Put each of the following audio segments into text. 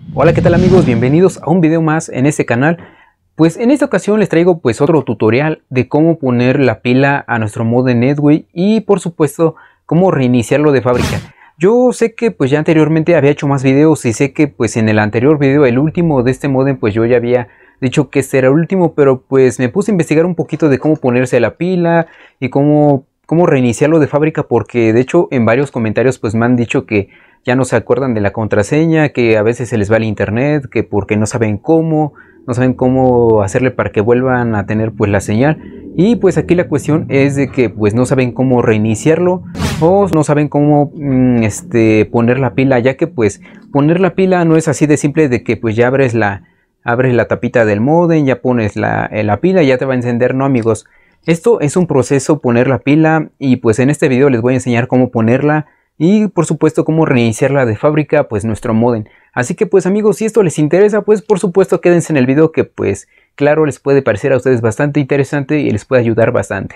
Hola, ¿qué tal amigos? Bienvenidos a un video más en este canal. Pues en esta ocasión les traigo pues otro tutorial de cómo poner la pila a nuestro modem Netway y por supuesto cómo reiniciarlo de fábrica. Yo sé que pues ya anteriormente había hecho más videos y sé que pues en el anterior video, el último de este modem, pues yo ya había dicho que este era el último, pero pues me puse a investigar un poquito de cómo ponerse la pila y cómo reiniciarlo de fábrica, porque de hecho en varios comentarios pues me han dicho que ya no se acuerdan de la contraseña, que a veces se les va el internet, que porque no saben cómo hacerle para que vuelvan a tener pues la señal. Y pues aquí la cuestión es de que pues no saben cómo reiniciarlo o no saben cómo poner la pila, ya que pues poner la pila no es así de simple, de que pues ya abres la tapita del modem, ya pones la pila y ya te va a encender. No, amigos, esto es un proceso, poner la pila, y pues en este video les voy a enseñar cómo ponerla y por supuesto cómo reiniciarla de fábrica pues nuestro modem. Así que pues amigos, si esto les interesa, pues por supuesto quédense en el video, que pues claro les puede parecer a ustedes bastante interesante y les puede ayudar bastante.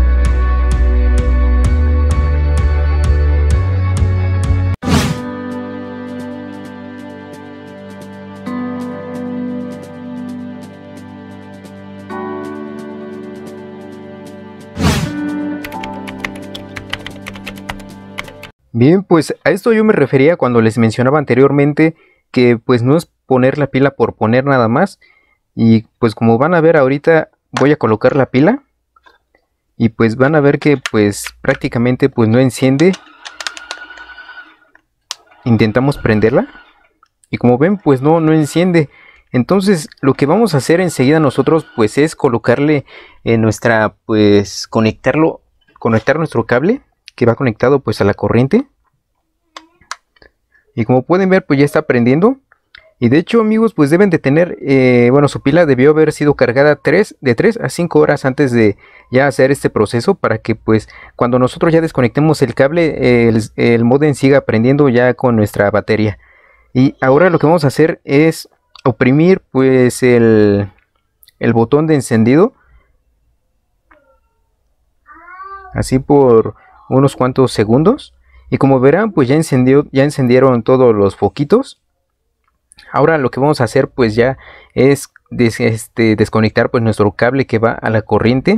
Bien, pues a esto yo me refería cuando les mencionaba anteriormente que pues no es poner la pila por poner nada más. Y pues como van a ver ahorita, voy a colocar la pila y pues van a ver que pues prácticamente pues no enciende. Intentamos prenderla y como ven pues no enciende. Entonces lo que vamos a hacer enseguida nosotros pues es colocarle en nuestra, pues conectar nuestro cable que va conectado pues a la corriente. Y como pueden ver pues ya está prendiendo. Y de hecho amigos pues deben de tener, bueno, su pila debió haber sido cargada de 3 a 5 horas antes de ya hacer este proceso, para que pues cuando nosotros ya desconectemos el cable el modem siga prendiendo ya con nuestra batería. Y ahora lo que vamos a hacer es oprimir pues el botón de encendido, así por unos cuantos segundos, y como verán pues ya encendieron todos los foquitos. Ahora lo que vamos a hacer pues ya es desconectar pues nuestro cable que va a la corriente.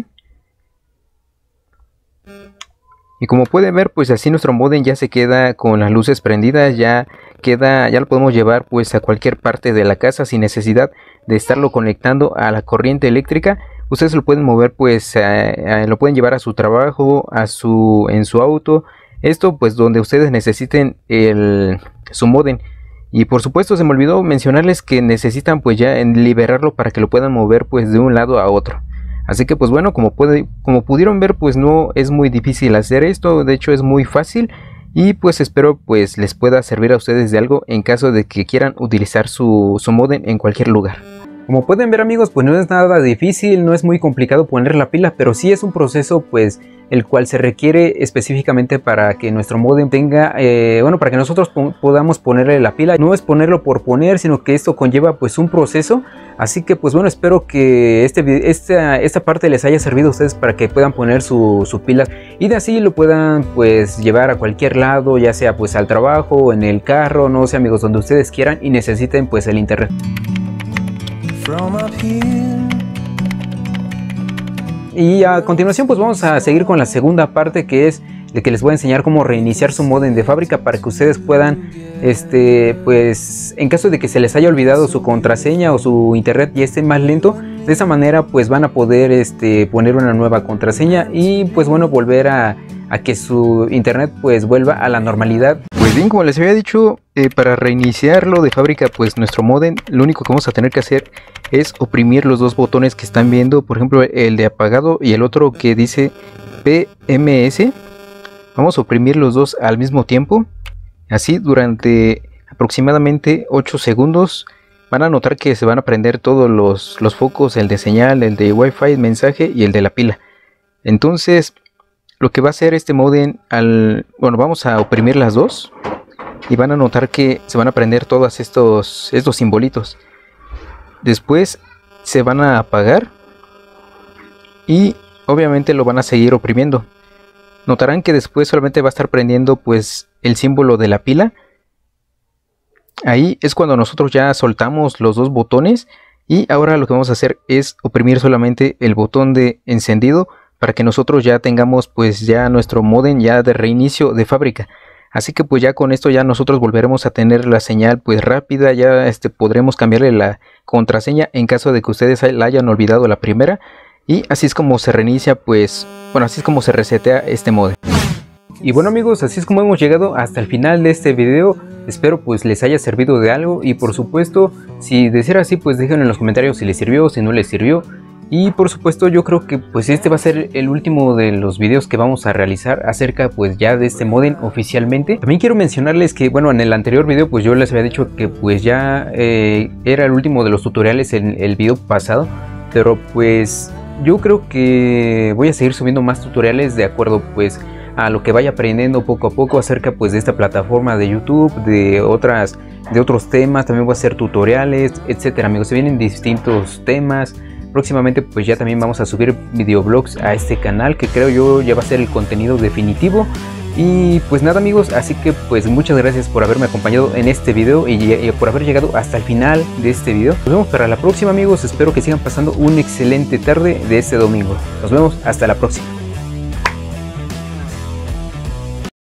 Y como pueden ver pues así nuestro modem ya se queda con las luces prendidas, ya lo podemos llevar pues a cualquier parte de la casa sin necesidad de estarlo conectando a la corriente eléctrica. Ustedes lo pueden mover pues, lo pueden llevar a su trabajo, en su auto, esto pues donde ustedes necesiten su modem. Y por supuesto se me olvidó mencionarles que necesitan pues ya liberarlo para que lo puedan mover pues de un lado a otro. Así que pues bueno, como pudieron ver pues no es muy difícil hacer esto, de hecho es muy fácil. Y pues espero pues les pueda servir a ustedes de algo en caso de que quieran utilizar su modem en cualquier lugar. Como pueden ver amigos, pues no es nada difícil, no es muy complicado poner la pila, pero sí es un proceso pues el cual se requiere específicamente para que nuestro modem tenga, bueno, para que nosotros podamos ponerle la pila. No es ponerlo por poner, sino que esto conlleva pues un proceso. Así que pues bueno, espero que esta parte les haya servido a ustedes para que puedan poner su pila y de así lo puedan pues llevar a cualquier lado, ya sea pues al trabajo, en el carro, no sé amigos, donde ustedes quieran y necesiten pues el internet. Y a continuación pues vamos a seguir con la segunda parte, que es de que les voy a enseñar cómo reiniciar su modem de fábrica para que ustedes puedan pues en caso de que se les haya olvidado su contraseña o su internet y esté más lento, de esa manera pues van a poder poner una nueva contraseña y pues bueno, volver a que su internet pues vuelva a la normalidad. Pues bien, como les había dicho, para reiniciarlo de fábrica pues nuestro modem, lo único que vamos a tener que hacer es oprimir los dos botones que están viendo, por ejemplo el de apagado y el otro que dice PMS. Vamos a oprimir los dos al mismo tiempo, así durante aproximadamente 8 segundos. Van a notar que se van a prender todos los focos, el de señal, el de Wi-Fi, el mensaje y el de la pila. Entonces lo que va a hacer este modem, bueno, vamos a oprimir las dos y van a notar que se van a prender todos estos simbolitos. Después se van a apagar y obviamente lo van a seguir oprimiendo. Notarán que después solamente va a estar prendiendo pues el símbolo de la pila. Ahí es cuando nosotros ya soltamos los dos botones y ahora lo que vamos a hacer es oprimir solamente el botón de encendido para que nosotros ya tengamos pues ya nuestro modem ya de reinicio de fábrica. Así que pues ya con esto ya nosotros volveremos a tener la señal pues rápida, ya podremos cambiarle la contraseña en caso de que ustedes la hayan olvidado la primera. Y así es como se reinicia pues, bueno, así es como se resetea este modem. Y bueno amigos, así es como hemos llegado hasta el final de este video. Espero pues les haya servido de algo y por supuesto si de ser así pues déjenlo en los comentarios si les sirvió, si no les sirvió. Y por supuesto yo creo que pues este va a ser el último de los videos que vamos a realizar acerca pues ya de este modem oficialmente. También quiero mencionarles que bueno, en el anterior video pues yo les había dicho que pues ya era el último de los tutoriales en el video pasado. Pero pues yo creo que voy a seguir subiendo más tutoriales de acuerdo pues a lo que vaya aprendiendo poco a poco acerca pues de esta plataforma de YouTube, de otros temas. También voy a hacer tutoriales, etcétera amigos. Se vienen distintos temas. Próximamente pues ya también vamos a subir videoblogs a este canal, que creo yo ya va a ser el contenido definitivo. Y pues nada amigos, así que pues muchas gracias por haberme acompañado en este video y por haber llegado hasta el final de este video. Nos vemos para la próxima amigos, espero que sigan pasando una excelente tarde de este domingo. Nos vemos hasta la próxima.